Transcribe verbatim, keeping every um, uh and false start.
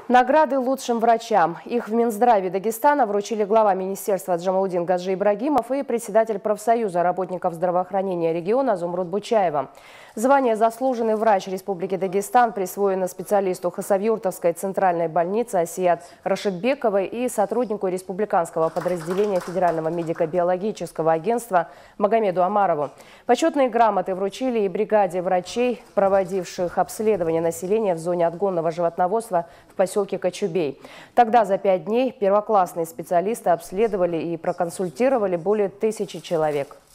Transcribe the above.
Награды лучшим врачам. Их в Минздраве Дагестана вручили глава министерства Джамалудин Гаджи Ибрагимов и председатель профсоюза работников здравоохранения региона Зумруд Бучаева. Звание «Заслуженный врач Республики Дагестан» присвоено специалисту Хасавюртовской центральной больницы Асият Рашидбековой и сотруднику республиканского подразделения Федерального медико-биологического агентства Магомеду Амарову. Почетные грамоты вручили и бригаде врачей, проводивших обследование населения в зоне отгонного животноводства в поселке Кочубей. Тогда за пять дней первоклассные специалисты обследовали и проконсультировали более тысячи человек.